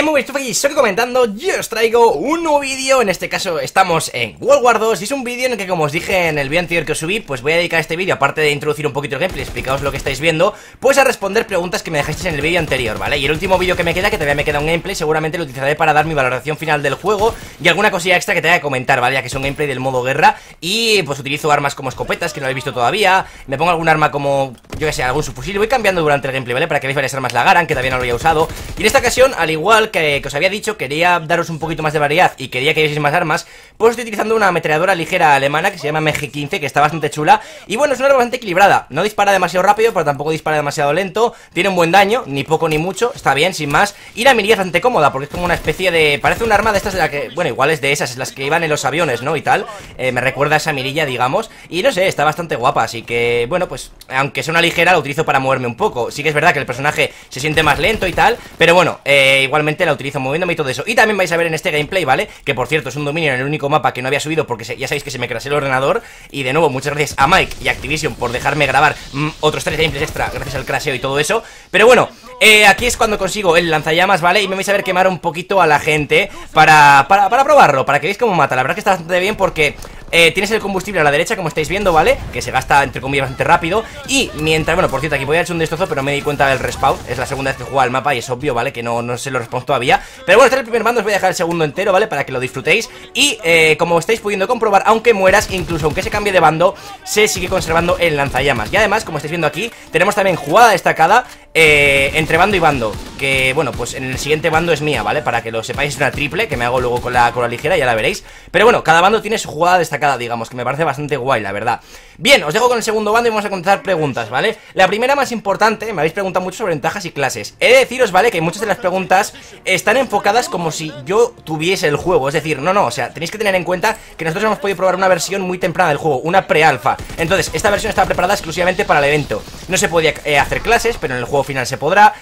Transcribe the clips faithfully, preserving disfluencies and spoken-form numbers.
muy bien, estoy aquí, estoy comentando. Yo os traigo un nuevo vídeo. En este caso estamos en World War dos. Y es un vídeo en el que, como os dije en el vídeo anterior que os subí, pues voy a dedicar este vídeo, aparte de introducir un poquito el gameplay, explicaos lo que estáis viendo, pues a responder preguntas que me dejasteis en el vídeo anterior, ¿vale? Y el último vídeo que me queda, que todavía me queda un gameplay, seguramente lo utilizaré para dar mi valoración final del juego y alguna cosilla extra que te voy a comentar, ¿vale? Ya que es un gameplay del modo guerra. Y pues utilizo armas como escopetas, que no lo habéis visto todavía. Me pongo algún arma como, yo que sé, algún subfusil. Voy cambiando durante el gameplay, ¿vale? Para que veáis varias armas Lagaran, que todavía no lo había usado. Y en esta ocasión, al igual que Que, que os había dicho, quería daros un poquito más de variedad y quería que vieseis más armas, pues estoy utilizando una ametralladora ligera alemana que se llama M G quince, que está bastante chula. Y bueno, es una arma bastante equilibrada, no dispara demasiado rápido, pero tampoco dispara demasiado lento. Tiene un buen daño, ni poco ni mucho, está bien, sin más. Y la mirilla es bastante cómoda, porque es como una especie de... parece un arma de estas de la que... bueno, igual es de esas, las que iban en los aviones, ¿no? Y tal, eh, me recuerda a esa mirilla, digamos. Y no sé, está bastante guapa, así que... bueno, pues, aunque sea una ligera, la utilizo para moverme un poco. Sí que es verdad que el personaje se siente más lento y tal, pero bueno, eh, igualmente la utilizo moviéndome y todo eso. Y también vais a ver en este gameplay, ¿vale? Que por cierto es un dominio en el único mapa que no había subido porque se, ya sabéis que se me crasheó el ordenador. Y de nuevo, muchas gracias a Mike y Activision por dejarme grabar mmm, otros tres gameplays extra gracias al crasheo y todo eso. Pero bueno, eh, aquí es cuando consigo el lanzallamas, ¿vale? Y me vais a ver quemar un poquito a la gente para, para, para probarlo, para que veáis cómo mata. La verdad que está bastante bien porque... Eh, tienes el combustible a la derecha, como estáis viendo, ¿vale? Que se gasta, entre comillas, bastante rápido. Y mientras, bueno, por cierto, aquí voy a hacer un destrozo, pero me di cuenta del respawn. Es la segunda vez que juego al mapa y es obvio, ¿vale? Que no, no sé lo respawn todavía. Pero bueno, este es el primer mando, os voy a dejar el segundo entero, ¿vale? Para que lo disfrutéis. Y eh, como estáis pudiendo comprobar, aunque mueras, incluso aunque se cambie de bando, se sigue conservando el lanzallamas. Y además, como estáis viendo aquí, tenemos también jugada destacada eh, entre bando y bando. Que, bueno, pues en el siguiente bando es mía, ¿vale? Para que lo sepáis, es una triple que me hago luego con la, con la ligera, ya la veréis. Pero bueno, cada bando tiene su jugada destacada, digamos, que me parece bastante guay, la verdad. Bien, os dejo con el segundo bando y vamos a contestar preguntas, ¿vale? La primera más importante, me habéis preguntado mucho sobre ventajas y clases. He de deciros, ¿vale? Que muchas de las preguntas están enfocadas como si yo tuviese el juego. Es decir, no, no, o sea, tenéis que tener en cuenta que nosotros hemos podido probar una versión muy temprana del juego, una pre-alfa. Entonces, esta versión está preparada exclusivamente para el evento. No se podía eh, hacer clases, pero en el juego final se podrá.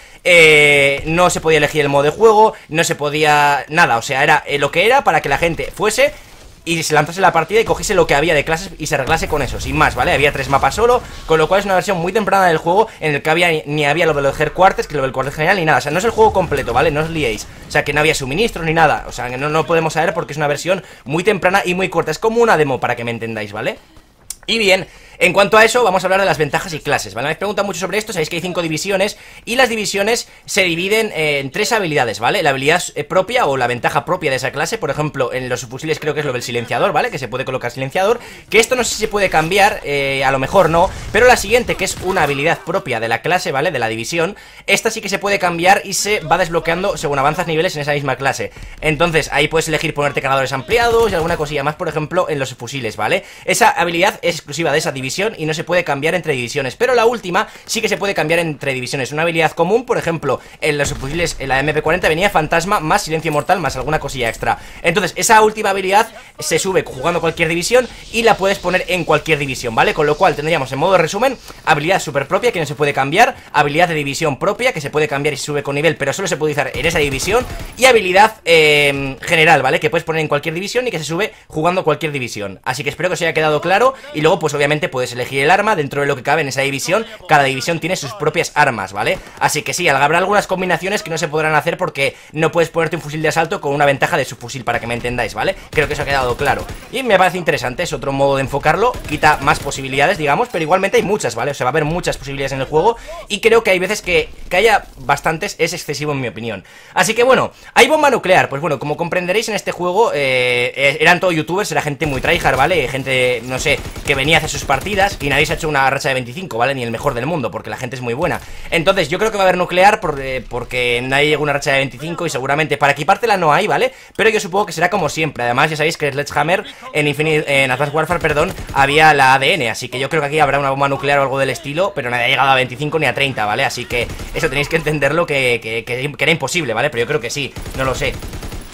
Eh, no se podía elegir el modo de juego, no se podía... nada, o sea, era eh, lo que era para que la gente fuese y se lanzase la partida y cogiese lo que había de clases y se arreglase con eso, sin más, ¿vale? Había tres mapas solo, con lo cual es una versión muy temprana del juego en el que había, ni había lo de los headquarters, que lo del cuartel general, ni nada. O sea, no es el juego completo, ¿vale? No os liéis. O sea, que no había suministros ni nada. O sea, que no, no podemos saber porque es una versión muy temprana y muy corta. Es como una demo, para que me entendáis, ¿vale? Y bien, en cuanto a eso, vamos a hablar de las ventajas y clases, ¿vale? Me preguntan mucho sobre esto, sabéis que hay cinco divisiones y las divisiones se dividen en tres habilidades, ¿vale? La habilidad propia o la ventaja propia de esa clase, por ejemplo, en los subfusiles creo que es lo del silenciador, ¿vale? Que se puede colocar silenciador, que esto no sé si se puede cambiar, eh, a lo mejor no, pero la siguiente, que es una habilidad propia de la clase, ¿vale? De la división, esta sí que se puede cambiar y se va desbloqueando según avanzas niveles en esa misma clase. Entonces, ahí puedes elegir ponerte cargadores ampliados y alguna cosilla más, por ejemplo, en los fusiles, ¿vale? Esa habilidad es exclusiva de esa división y no se puede cambiar entre divisiones, pero la última sí que se puede cambiar entre divisiones. Una habilidad común, por ejemplo, en los fusiles, en la M P cuarenta venía fantasma más silencio mortal más alguna cosilla extra. Entonces esa última habilidad se sube jugando cualquier división y la puedes poner en cualquier división, ¿vale? Con lo cual tendríamos en modo resumen habilidad super propia que no se puede cambiar, habilidad de división propia que se puede cambiar y se sube con nivel pero solo se puede usar en esa división, y habilidad eh, general, ¿vale? Que puedes poner en cualquier división y que se sube jugando cualquier división. Así que espero que os haya quedado claro. Y luego pues obviamente puedes elegir el arma dentro de lo que cabe en esa división. Cada división tiene sus propias armas, ¿vale? Así que sí, habrá algunas combinaciones que no se podrán hacer porque no puedes ponerte un fusil de asalto con una ventaja de subfusil, para que me entendáis, ¿vale? Creo que eso ha quedado claro y me parece interesante, es otro modo de enfocarlo, quita más posibilidades, digamos, pero igualmente hay muchas, ¿vale? O sea, va a haber muchas posibilidades en el juego y creo que hay veces que, que haya bastantes es excesivo en mi opinión. Así que bueno, ¿hay bomba nuclear? Pues bueno, como comprenderéis en este juego eh, eran todos youtubers, era gente muy tryhard, ¿vale? Gente, no sé, que venía a hacer sus partidas y nadie se ha hecho una racha de veinticinco, ¿vale? Ni el mejor del mundo, porque la gente es muy buena. Entonces yo creo que va a haber nuclear por, eh, porque nadie llegó a una racha de veinticinco y seguramente para equipártela no hay, ¿vale? Pero yo supongo que será como siempre. Además ya sabéis que Sledgehammer en Infinite, en Advanced Warfare, perdón, había la A D N, así que yo creo que aquí habrá una bomba nuclear o algo del estilo, pero nadie ha llegado a veinticinco ni a treinta, ¿vale? Así que eso tenéis que entenderlo, que, que, que, que era imposible, ¿vale? Pero yo creo que sí, no lo sé.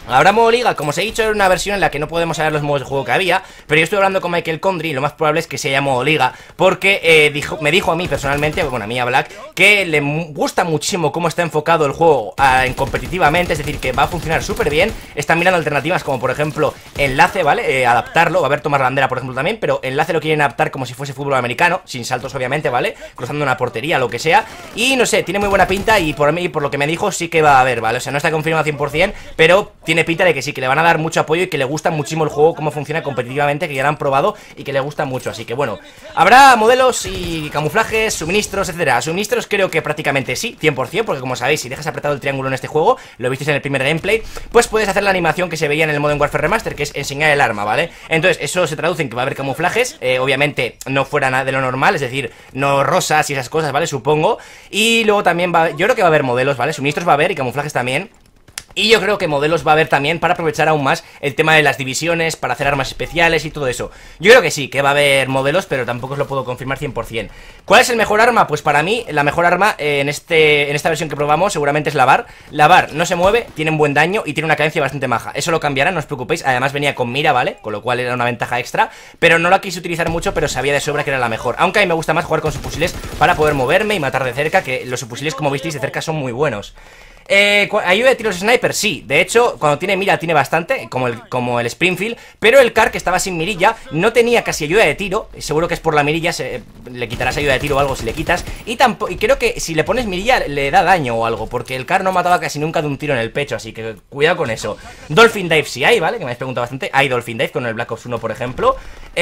Habrá modo liga, como os he dicho, era una versión en la que no podemos saber los modos de juego que había, pero yo estoy hablando con Michael Condry y lo más probable es que se haya modo liga, porque eh, dijo, me dijo a mí personalmente, bueno, a mí a Black, que le gusta muchísimo cómo está enfocado el juego a, en competitivamente, es decir, que va a funcionar súper bien. Están mirando alternativas como por ejemplo enlace, ¿vale? Eh, adaptarlo, va a haber tomar la bandera por ejemplo también, pero enlace lo quieren adaptar como si fuese fútbol americano, sin saltos obviamente, ¿vale? Cruzando una portería, lo que sea, y no sé, tiene muy buena pinta y por mí, por lo que me dijo, sí que va a haber, ¿vale? O sea, no está confirmado cien por cien, pero tiene pinta de que sí, que le van a dar mucho apoyo y que le gusta muchísimo el juego, cómo funciona competitivamente, que ya lo han probado y que le gusta mucho, así que bueno, habrá modelos y camuflajes, suministros, etcétera. Suministros creo que prácticamente sí, cien por cien, porque como sabéis, si dejas apretado el triángulo en este juego, lo visteis en el primer gameplay, pues puedes hacer la animación que se veía en el Modern Warfare Remaster, que es enseñar el arma, ¿vale? Entonces, eso se traduce en que va a haber camuflajes, eh, obviamente no fuera nada de lo normal, es decir, no rosas y esas cosas, ¿vale? Supongo. Y luego también va, yo creo que va a haber modelos, ¿vale? Suministros va a haber y camuflajes también. Y yo creo que modelos va a haber también para aprovechar aún más el tema de las divisiones, para hacer armas especiales y todo eso. Yo creo que sí, que va a haber modelos, pero tampoco os lo puedo confirmar cien por cien. ¿Cuál es el mejor arma? Pues para mí, la mejor arma en, este, en esta versión que probamos seguramente es la bar. La bar no se mueve, tiene un buen daño y tiene una cadencia bastante maja. Eso lo cambiará, no os preocupéis. Además venía con mira, ¿vale? Con lo cual era una ventaja extra. Pero no la quise utilizar mucho, pero sabía de sobra que era la mejor. Aunque a mí me gusta más jugar con subfusiles para poder moverme y matar de cerca, que los subfusiles, como visteis, de cerca son muy buenos. Eh, ayuda de tiros sniper, sí. De hecho, cuando tiene mira tiene bastante, como el, como el Springfield. Pero el Car, que estaba sin mirilla, no tenía casi ayuda de tiro. Seguro que es por la mirilla, se, le quitarás ayuda de tiro o algo si le quitas. Y, tampoco, y creo que si le pones mirilla le da daño o algo, porque el Car no mataba casi nunca de un tiro en el pecho. Así que cuidado con eso. Dolphin Dive sí hay, ¿vale? Que me habéis preguntado bastante. Hay Dolphin Dive con el Black Ops uno, por ejemplo.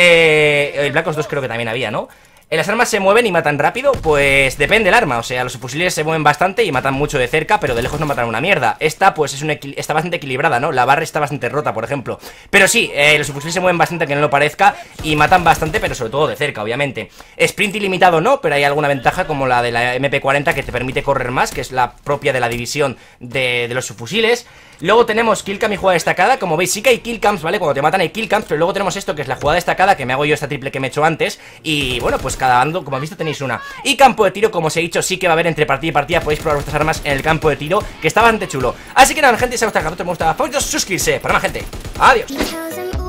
eh, El Black Ops dos creo que también había, ¿no? ¿Las armas se mueven y matan rápido? Pues depende del arma, o sea, los fusiles se mueven bastante y matan mucho de cerca, pero de lejos no matan una mierda. Esta, pues, es un está bastante equilibrada, ¿no? La barra está bastante rota, por ejemplo. Pero sí, eh, los fusiles se mueven bastante, que no lo parezca, y matan bastante, pero sobre todo de cerca, obviamente. Sprint ilimitado no, pero hay alguna ventaja, como la de la M P cuarenta, que te permite correr más, que es la propia de la división de, de los subfusiles. Luego tenemos killcam y jugada destacada. Como veis sí que hay killcams, ¿vale? Cuando te matan hay killcams. Pero luego tenemos esto que es la jugada destacada, que me hago yo esta triple que me he hecho antes. Y bueno, pues cada bando, como habéis visto, tenéis una. Y campo de tiro, como os he dicho, sí que va a haber entre partida y partida. Podéis probar vuestras armas en el campo de tiro, que está bastante chulo. Así que nada, gente, si os gusta el capítulo, me gusta, favoritos, suscribirse. Para más gente, adiós.